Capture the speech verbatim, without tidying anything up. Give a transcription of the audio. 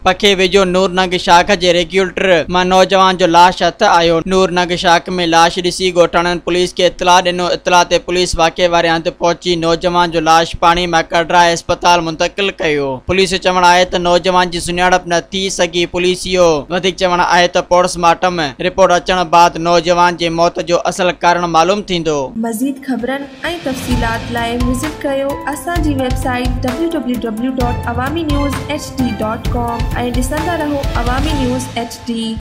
पखे वेझो नूरनग शाख जे रेगुलेटर मां नौजवान जो लाश हथ आयो। नूरनग शाख में लाश ॾिसी ॻोठाणनि पुलिस खे इतला ॾिनो। इतला ते पुलिस वाक़े वारे हंधि पहुची नौजवान जो लाश पाणी मां कढराए अस्पताल मुंतकिल कयो। पुलिस चवण आहे त नौजवान जी सुञाणप न थी सघी। पुलिस इहो वधीक चवण आहे त पोस्टमार्टम रिपोर्ट अचण बाद नौजवान जे मौत जो असल कारण मालूम थींदो। मज़ीद ख़बरनि ऐं तफ़सीलात लाइ विज़िट कयो असांजी website W W W dot Awami news H D dot com ऐं ॾिसंदा रहो अवामी न्यूज़ एच डी।